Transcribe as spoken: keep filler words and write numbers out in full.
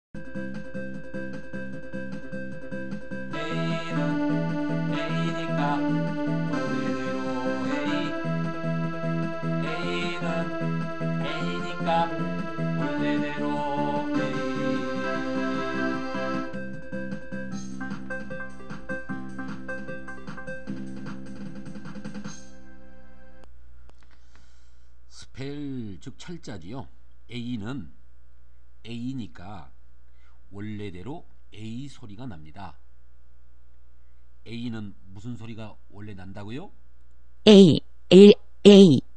A는 A니까 원래대로 A. A는 A니까 원래대로 A. 스펠 즉 철자지요. A는 A니까 원래대로 A 소리가 납니다. A는 무슨 소리가 원래 난다고요? A, A, A.